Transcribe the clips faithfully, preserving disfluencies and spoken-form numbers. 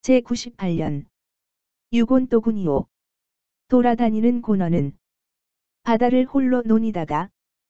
제구십팔 년 유곤도군이오. 돌아다니는 고너는 바다를 홀로 노니다가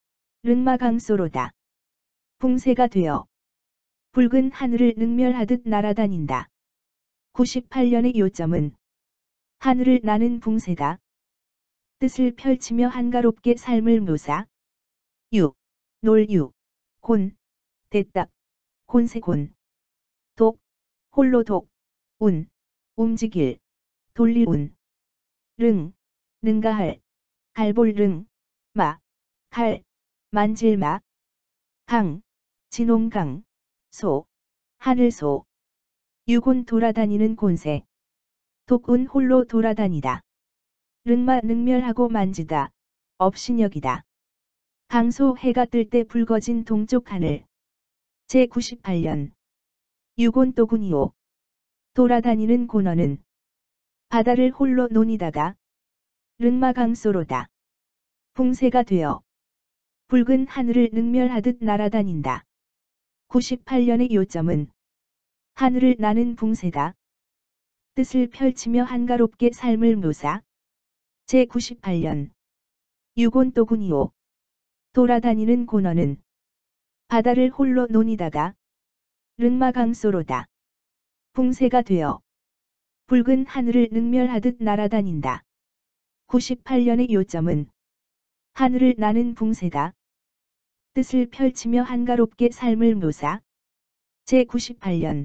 르마강소로다. 붕새가 되어 붉은 하늘을 능멸하듯 날아다닌다. 구십팔 년의 요점은 하늘을 나는 붕새다. 뜻을 펼치며 한가롭게 삶을 묘사. 유, 놀유, 곤, 대딱, 곤세곤. 독, 홀로 독, 운, 움직일, 돌릴 운. 릉, 능가할, 갈볼 릉, 마, 칼, 만질 마. 강, 진홍강, 소, 하늘소. 유곤 돌아다니는 곤새. 독운 홀로 돌아다니다. 릉마 능멸하고 만지다. 업신여기다. 강소 해가 뜰 때 붉어진 동쪽 하늘. 제구십팔 년 유곤도군이오. 돌아다니는 고너는 바다를 홀로 노니다가 릉마강소로다. 붕새가 되어 붉은 하늘을 능멸하듯 날아다닌다. 구십팔 년의 요점은 하늘을 나는 붕새다. 뜻을 펼치며 한가롭게 삶을 묘사. 제구십팔 년 유곤도군이오. 돌아다니는 고너는 바다를 홀로 노니다가 릉마강소로다. 붕새가 되어 붉은 하늘을 능멸하듯 날아다닌다. 구십팔 년의 요점은 하늘을 나는 붕새다. 뜻을 펼치며 한가롭게 삶을 묘사. 제구십팔 년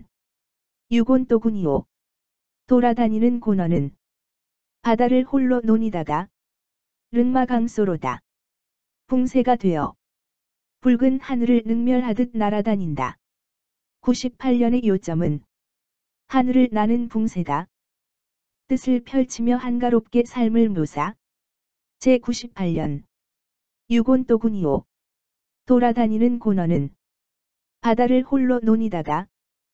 유곤도군이오. 돌아다니는 고너는 바다를 홀로 노니다가 릉마강소로다. 붕새가 되어 붉은 하늘을 능멸하듯 날아다닌다. 구십팔 년의 요점은 하늘을 나는 붕새다. 뜻을 펼치며 한가롭게 삶을 묘사. 제구십팔 년 유곤도군이오. 돌아다니는 고너는 바다를 홀로 노니다가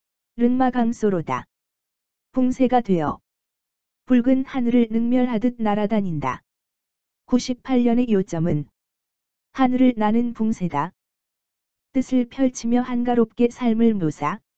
릉마강소로다. 붕새가 되어 붉은 하늘을 능멸하듯 날아다닌다. 구십팔 년의 요점은 하늘을 나는 붕새다. 뜻을 펼치며 한가롭게 삶을 묘사.